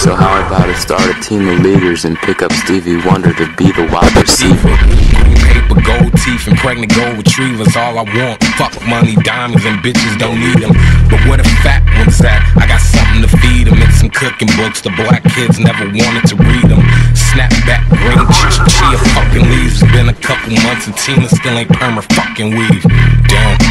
So how about to start a team of leaders and pick up Stevie Wonder to be the wide receiver? Green paper, gold teeth, and pregnant gold retrievers. All I want, fuck money, diamonds, and bitches don't need them. But where the fat ones at? I got something to feed them and some cooking books. The black kids never wanted to read them. Snapback, green chia fucking leaves. It's been a couple months and Tina still ain't perma fucking weave. Damn.